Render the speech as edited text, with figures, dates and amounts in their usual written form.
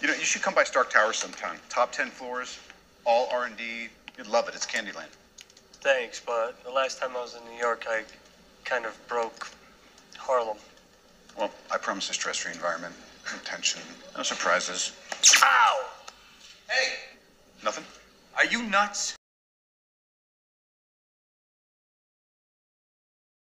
You know, you should come by Stark Towers sometime. Top 10 floors, all R&D. You'd love it. It's Candyland. Thanks, but the last time I was in New York, I kind of broke Harlem. Well, I promise a stress-free environment. No tension, no surprises. Ow! Hey, Nothing? are you nuts?